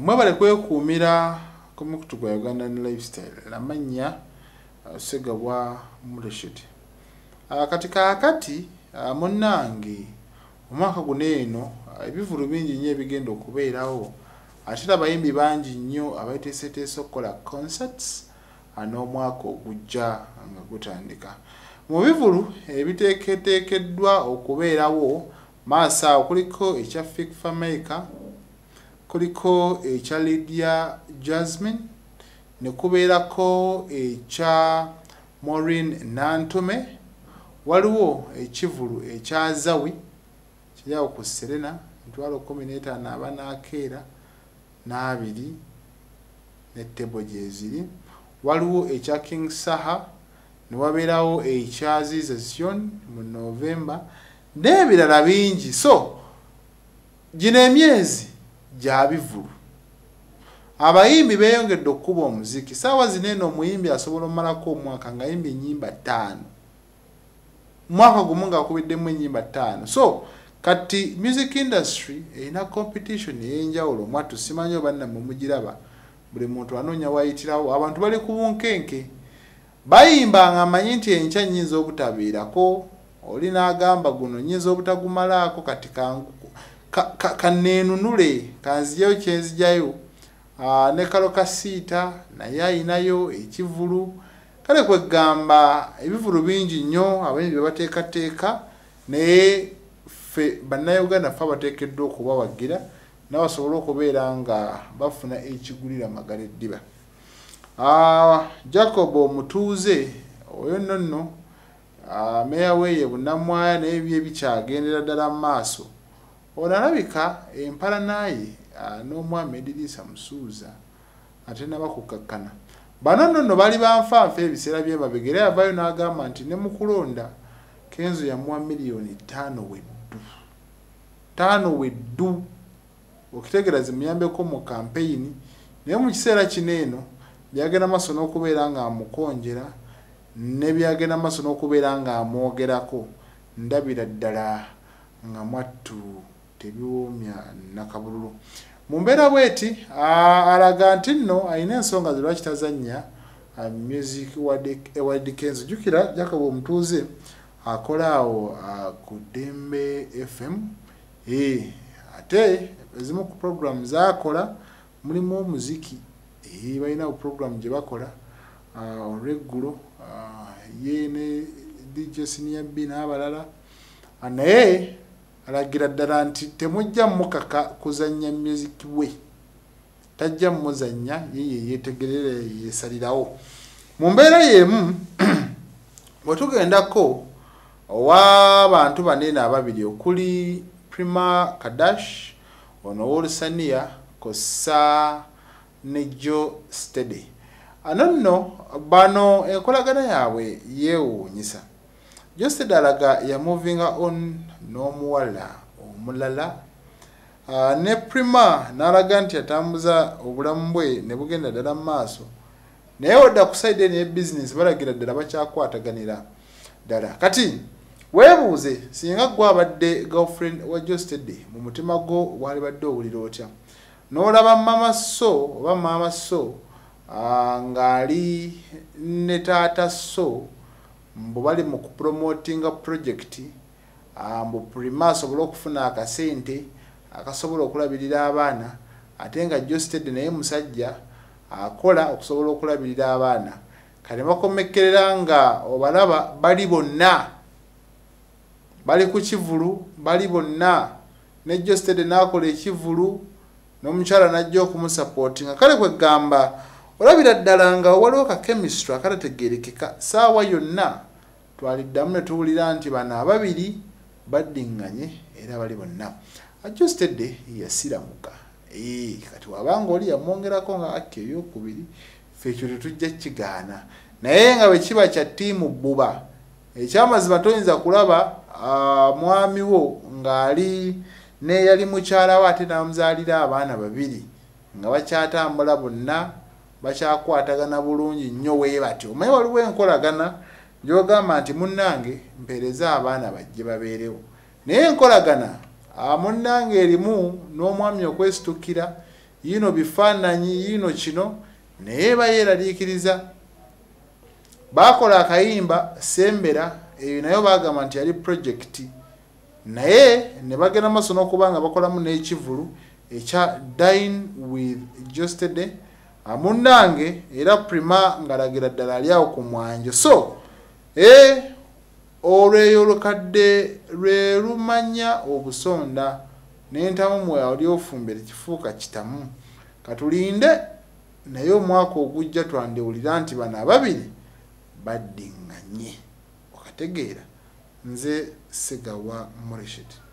mwebale kwekuumira ku mukutu gwa Uganda Lifestyle lamanya segabwa Mulesheti kati kakati munnange omwaka guno eno ebivulu bingi nnyo ebigenda okubeerawo ate abayimbi bangi nnyo abateeseteese okukola concerts n'omwaka ogujja nga gutandika. Mu bivulu ebiteekeddwa okubeerawo maaso awo kuliko ekya Fik Fameka, kuliko ekya Lydia Jasmine, ne kubeerako ekya Maureen Nantume, waliwo ekivulu ekya Zawi kiryawo ku Serena 15 abanaakeera n'abiri ne tebo gyeziri, waliwo ekya King Saha, ne wabeerawo ekya Ziza Zion mu November n'ebirala bingi. So gino emyezi gya bivulu abayimbi beeyongedde okuba omuziki. Saawa zino eno omuyimbi asobola omalako omwaka nga yimbi ennyimba 5, mwaka gumu ng'akubiddemu ennyimba 5. So kati music industry erina competition ey'enjawulo. Mwattu simanyi oba nammwe mugiraba, buli muntu anoonya wayitirawo. Abantu bali ku bunkenke bayimba nga amanyi nti enkya nnyinza obutabeerako, oli n'agamba guno nnyinza obutagumalaako, kati kaneenunule kanzijayo kyenzijjayo. Ne kalo kasiita naye ayinayo ekivulu. Kale kwegamba ebivulu bingi nnyo abayimbi bye bateekateeka, naye ffe bannayuganda ffe abateekeddwa okubawagira n'abasobola okubeera nga bafuna ekigulira magala eddiba. Jacob Omutuuze oyo nno meya weeye Bunnamwaya naye bye bikyagendera ddala mu maaso. Ono alabika empala naye n'omwami Edirisa Musuuza ate nabakukkakkana. Bano nno bali banfanfa ebiseera by'emabega era yavayo n'agamba nti ne mu kulonda Kenzo yamuwa miliyoni 5 weddu okitegeera zimuyambeko mu kampeyini, naye mu kiseera kino eno byagenda maaso n'okubeera nga amukonjera ne byagenda maaso n'okubeera nga amwogerako, ndabira ddala nga mwattu tebiwoomya nakabululu. Mu mbeera bweti alaga nti nno alina ensonga ze lwaki tazannya music award Kenzo. Jjukira Jacob Omutuuze akola awo ku Dembe FM, ate ezimu ku program zaakola mulimu omuziki. Balina program gye bakola olweggulo, ye ne DJ Senior B n'abalala, naye alagira ddala nti temujja mukaka kuzannya music we, tajja muzannya, ye yeetegerera yeesalirawo. Mu mbeera y'emu bwe tugendako ow'abantu banene ababiri okuli Prima Kadash, ono w'olusaniya kossa ne Geosteady. Nno bano enkolagana yaabwe yeewuunyisa. Geosteady alaga ya moving on n'omuwala omulala, ne Prima n'alaga nti atambuza obulamu bwe ne bugenda ddala mu maaso, naye wadda ku side eno y'ebizinesi balagira ddala bakyakwataganira ddala. Kati weebuuze singa gwe abadde girlfriend wa Geosteady mu mutima gwo wali badde owulira otya? N'olaba mama so oba maama so ng'ali ne taata so mbu bali mu kupromotinga project, mbu Prima asobole okufuna akasente akasobola okulabirira abaana, ate nga Geosteady naye musajja akola okusobola okulabirira abaana. Kale bakomekkerera nga obalaba bali bonna bali ku kivulu, bali bonna, ne Geosteady n'akola ekivulu n'omukyala n'ajja okumusapootinga. Kale kwegamba olabira ddala nga waliwo ka chemistry akatategeerekeka. Saawa yonna twaliddamu ne tuwulira nti bano ababiri baddiŋŋanye era bali bonna. Geosteady yasiramuka. Kati wabanga oli yamwongerako nga akki ey'okubiri, ffe ekyo tetujja kigaana, naye nga bwe kiba kya ttiimu bbuba, ekyamazima toyinza kulaba mwami wo ng'ali ne yali mukyala we ate n'amuzaalira abaana babiri nga bakyatambula bonna bakyakwatagana bulungi nnyo bwe batyo. Omanyi waliwo enkolagana gy'ogamba nti munnange mpeereza abaana bajje babeerewo, naye enkolagana munnange erimu n'omwami okwesitukira yino bifaananyi yino kino naye bayeeraliikiriza bakola akayimba sembera eyo nayo bagamba nti yali projekiti naye ne bagenda maaso n'okuba nga bakolamu n'ekivulu ekya Dine with Geosteady amunange era Prima ngalagira ddala ali awo ku mwanjo so olweyo olukadde lwe lumanya obusonda n'entamu mwe oli ofumbire kifuuka kitamu katulinde naye omwaka ogujja twandewulira nti bano ababiri baddinganye okategeera nze Segawa Morishit